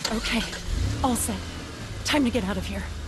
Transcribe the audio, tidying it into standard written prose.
Okay, all set. Time to get out of here.